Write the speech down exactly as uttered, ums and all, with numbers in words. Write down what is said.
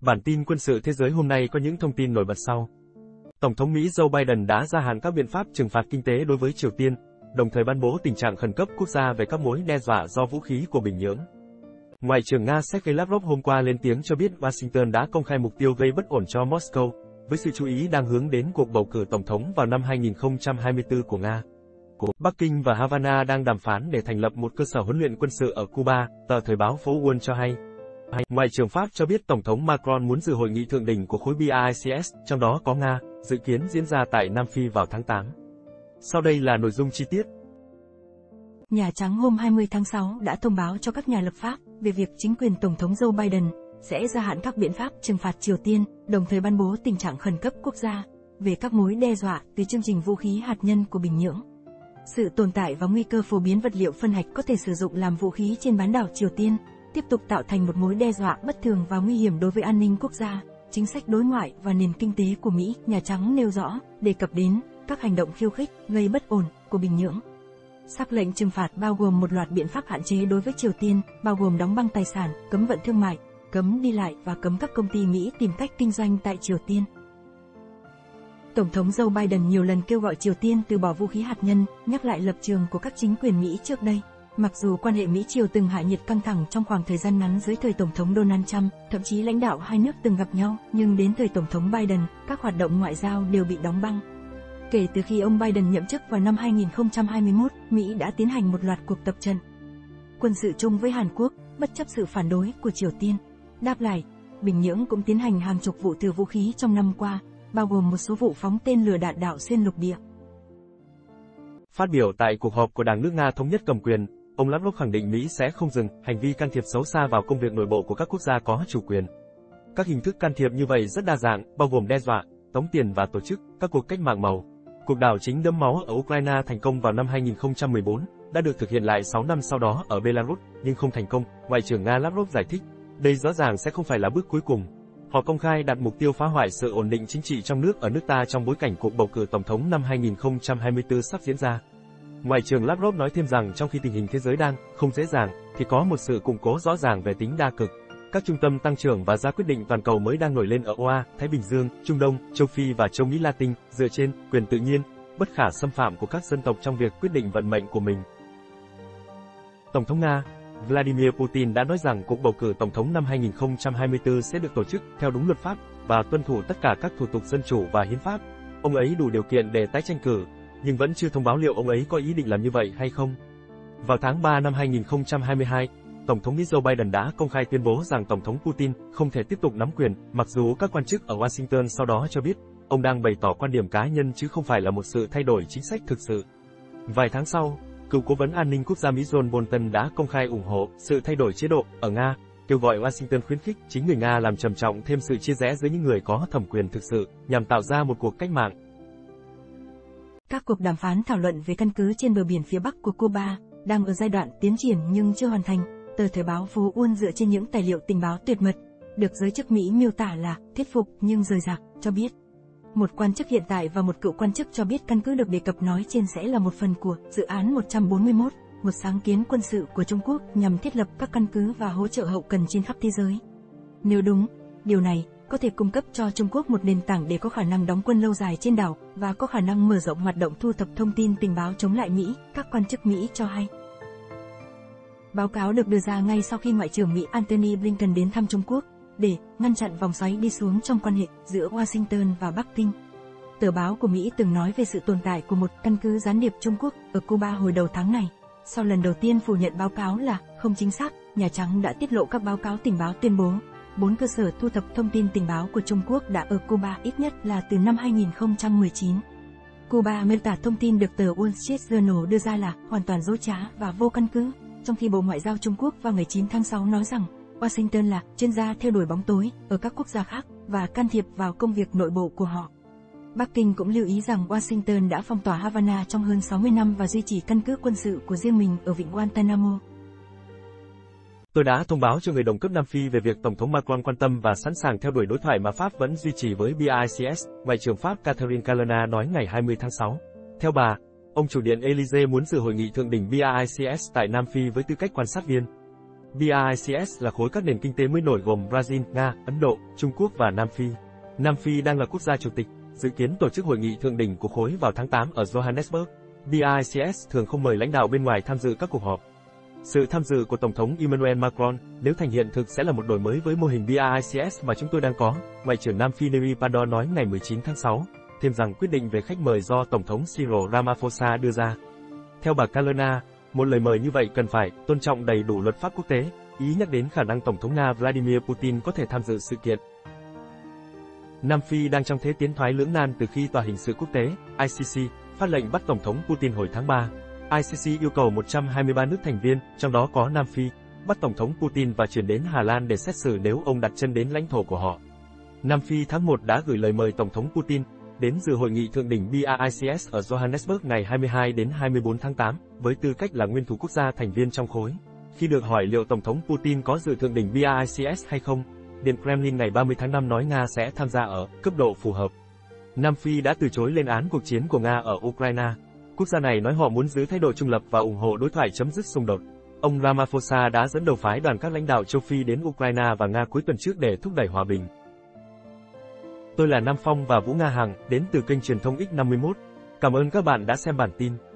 Bản tin quân sự thế giới hôm nay có những thông tin nổi bật sau. Tổng thống Mỹ Joe Biden đã gia hạn các biện pháp trừng phạt kinh tế đối với Triều Tiên, đồng thời ban bố tình trạng khẩn cấp quốc gia về các mối đe dọa do vũ khí của Bình Nhưỡng. Ngoại trưởng Nga Sergei Lavrov hôm qua lên tiếng cho biết Washington đã công khai mục tiêu gây bất ổn cho Moscow, với sự chú ý đang hướng đến cuộc bầu cử tổng thống vào năm hai nghìn không trăm hai mươi tư của Nga. Bắc Kinh và Havana đang đàm phán để thành lập một cơ sở huấn luyện quân sự ở Cuba, tờ Thời báo phố Wall cho hay. Ngoại trưởng Pháp cho biết Tổng thống Macron muốn dự hội nghị thượng đỉnh của khối B I C S, trong đó có Nga, dự kiến diễn ra tại Nam Phi vào tháng tám. Sau đây là nội dung chi tiết. Nhà Trắng hôm hai mươi tháng sáu đã thông báo cho các nhà lập pháp về việc chính quyền Tổng thống Joe Biden sẽ gia hạn các biện pháp trừng phạt Triều Tiên, đồng thời ban bố tình trạng khẩn cấp quốc gia về các mối đe dọa từ chương trình vũ khí hạt nhân của Bình Nhưỡng. Sự tồn tại và nguy cơ phổ biến vật liệu phân hạch có thể sử dụng làm vũ khí trên bán đảo Triều Tiên tiếp tục tạo thành một mối đe dọa bất thường và nguy hiểm đối với an ninh quốc gia, chính sách đối ngoại và nền kinh tế của Mỹ. Nhà Trắng nêu rõ, đề cập đến các hành động khiêu khích, gây bất ổn của Bình Nhưỡng. Sắc lệnh trừng phạt bao gồm một loạt biện pháp hạn chế đối với Triều Tiên, bao gồm đóng băng tài sản, cấm vận thương mại, cấm đi lại và cấm các công ty Mỹ tìm cách kinh doanh tại Triều Tiên. Tổng thống Joe Biden nhiều lần kêu gọi Triều Tiên từ bỏ vũ khí hạt nhân, nhắc lại lập trường của các chính quyền Mỹ trước đây. Mặc dù quan hệ Mỹ-Triều từng hạ nhiệt căng thẳng trong khoảng thời gian ngắn dưới thời Tổng thống Donald Trump, thậm chí lãnh đạo hai nước từng gặp nhau, nhưng đến thời Tổng thống Biden, các hoạt động ngoại giao đều bị đóng băng. Kể từ khi ông Biden nhậm chức vào năm hai nghìn không trăm hai mươi mốt, Mỹ đã tiến hành một loạt cuộc tập trận quân sự chung với Hàn Quốc, bất chấp sự phản đối của Triều Tiên. Đáp lại, Bình Nhưỡng cũng tiến hành hàng chục vụ thử vũ khí trong năm qua, bao gồm một số vụ phóng tên lửa đạn đạo xuyên lục địa. Phát biểu tại cuộc họp của Đảng nước Nga Thống nhất cầm quyền, ông Lavrov khẳng định Mỹ sẽ không dừng hành vi can thiệp xấu xa vào công việc nội bộ của các quốc gia có chủ quyền. Các hình thức can thiệp như vậy rất đa dạng, bao gồm đe dọa, tống tiền và tổ chức các cuộc cách mạng màu. Cuộc đảo chính đẫm máu ở Ukraine thành công vào năm hai nghìn không trăm mười bốn, đã được thực hiện lại sáu năm sau đó ở Belarus, nhưng không thành công. Ngoại trưởng Nga Lavrov giải thích, đây rõ ràng sẽ không phải là bước cuối cùng. Họ công khai đặt mục tiêu phá hoại sự ổn định chính trị trong nước ở nước ta trong bối cảnh cuộc bầu cử tổng thống năm hai nghìn không trăm hai mươi tư sắp diễn ra. Ngoại trưởng Lavrov nói thêm rằng trong khi tình hình thế giới đang không dễ dàng, thì có một sự củng cố rõ ràng về tính đa cực. Các trung tâm tăng trưởng và ra quyết định toàn cầu mới đang nổi lên ở Oa, Thái Bình Dương, Trung Đông, châu Phi và châu Mỹ Latin, dựa trên quyền tự nhiên, bất khả xâm phạm của các dân tộc trong việc quyết định vận mệnh của mình. Tổng thống Nga Vladimir Putin đã nói rằng cuộc bầu cử tổng thống năm hai nghìn không trăm hai mươi tư sẽ được tổ chức theo đúng luật pháp và tuân thủ tất cả các thủ tục dân chủ và hiến pháp. Ông ấy đủ điều kiện để tái tranh cử, nhưng vẫn chưa thông báo liệu ông ấy có ý định làm như vậy hay không. Vào tháng ba năm hai nghìn không trăm hai mươi hai, Tổng thống Mỹ Joe Biden đã công khai tuyên bố rằng Tổng thống Putin không thể tiếp tục nắm quyền, mặc dù các quan chức ở Washington sau đó cho biết, ông đang bày tỏ quan điểm cá nhân chứ không phải là một sự thay đổi chính sách thực sự. Vài tháng sau, cựu cố vấn an ninh quốc gia Mỹ John Bolton đã công khai ủng hộ sự thay đổi chế độ ở Nga, kêu gọi Washington khuyến khích chính người Nga làm trầm trọng thêm sự chia rẽ giữa những người có thẩm quyền thực sự, nhằm tạo ra một cuộc cách mạng. Các cuộc đàm phán thảo luận về căn cứ trên bờ biển phía Bắc của Cuba đang ở giai đoạn tiến triển nhưng chưa hoàn thành. Tờ Thời báo phố Wall dựa trên những tài liệu tình báo tuyệt mật, được giới chức Mỹ miêu tả là thuyết phục nhưng rời rạc, cho biết. Một quan chức hiện tại và một cựu quan chức cho biết căn cứ được đề cập nói trên sẽ là một phần của dự án một trăm bốn mươi mốt, một sáng kiến quân sự của Trung Quốc nhằm thiết lập các căn cứ và hỗ trợ hậu cần trên khắp thế giới. Nếu đúng, điều này có thể cung cấp cho Trung Quốc một nền tảng để có khả năng đóng quân lâu dài trên đảo và có khả năng mở rộng hoạt động thu thập thông tin tình báo chống lại Mỹ, các quan chức Mỹ cho hay. Báo cáo được đưa ra ngay sau khi Ngoại trưởng Mỹ Antony Blinken đến thăm Trung Quốc, để ngăn chặn vòng xoáy đi xuống trong quan hệ giữa Washington và Bắc Kinh. Tờ báo của Mỹ từng nói về sự tồn tại của một căn cứ gián điệp Trung Quốc ở Cuba hồi đầu tháng này. Sau lần đầu tiên phủ nhận báo cáo là không chính xác, Nhà Trắng đã tiết lộ các báo cáo tình báo tuyên bố bốn cơ sở thu thập thông tin tình báo của Trung Quốc đã ở Cuba ít nhất là từ năm hai nghìn không trăm mười chín. Cuba miêu tả thông tin được tờ Wall Street Journal đưa ra là hoàn toàn dối trá và vô căn cứ, trong khi Bộ Ngoại giao Trung Quốc vào ngày chín tháng sáu nói rằng Washington là chuyên gia theo đuổi bóng tối ở các quốc gia khác và can thiệp vào công việc nội bộ của họ. Bắc Kinh cũng lưu ý rằng Washington đã phong tỏa Havana trong hơn sáu mươi năm và duy trì căn cứ quân sự của riêng mình ở vịnh Guantanamo. Tôi đã thông báo cho người đồng cấp Nam Phi về việc Tổng thống Macron quan tâm và sẵn sàng theo đuổi đối thoại mà Pháp vẫn duy trì với B I C S, Ngoại trưởng Pháp Catherine Colonna nói ngày hai mươi tháng sáu. Theo bà, ông chủ điện Elysee muốn dự hội nghị thượng đỉnh B I C S tại Nam Phi với tư cách quan sát viên. B R I C S là khối các nền kinh tế mới nổi gồm Brazil, Nga, Ấn Độ, Trung Quốc và Nam Phi. Nam Phi đang là quốc gia chủ tịch, dự kiến tổ chức hội nghị thượng đỉnh của khối vào tháng tám ở Johannesburg. B R I C S thường không mời lãnh đạo bên ngoài tham dự các cuộc họp. Sự tham dự của Tổng thống Emmanuel Macron, nếu thành hiện thực sẽ là một đổi mới với mô hình B R I C S mà chúng tôi đang có, Ngoại trưởng Nam Phi Neri Pardon nói ngày mười chín tháng sáu, thêm rằng quyết định về khách mời do Tổng thống Cyril Ramaphosa đưa ra. Theo bà Kalena, một lời mời như vậy cần phải tôn trọng đầy đủ luật pháp quốc tế, ý nhắc đến khả năng Tổng thống Nga Vladimir Putin có thể tham dự sự kiện. Nam Phi đang trong thế tiến thoái lưỡng nan từ khi Tòa hình sự quốc tế, I C C, phát lệnh bắt Tổng thống Putin hồi tháng ba. I C C yêu cầu một trăm hai mươi ba nước thành viên, trong đó có Nam Phi, bắt Tổng thống Putin và chuyển đến Hà Lan để xét xử nếu ông đặt chân đến lãnh thổ của họ. Nam Phi tháng một đã gửi lời mời Tổng thống Putin đến dự hội nghị thượng đỉnh B R I C S ở Johannesburg ngày hai mươi hai đến hai mươi bốn tháng tám, với tư cách là nguyên thủ quốc gia thành viên trong khối. Khi được hỏi liệu Tổng thống Putin có dự thượng đỉnh B R I C S hay không, Điện Kremlin ngày ba mươi tháng năm nói Nga sẽ tham gia ở cấp độ phù hợp. Nam Phi đã từ chối lên án cuộc chiến của Nga ở Ukraine. Quốc gia này nói họ muốn giữ thái độ trung lập và ủng hộ đối thoại chấm dứt xung đột. Ông Ramaphosa đã dẫn đầu phái đoàn các lãnh đạo châu Phi đến Ukraine và Nga cuối tuần trước để thúc đẩy hòa bình. Tôi là Nam Phong và Vũ Nga Hằng, đến từ kênh truyền thông X năm mươi mốt. Cảm ơn các bạn đã xem bản tin.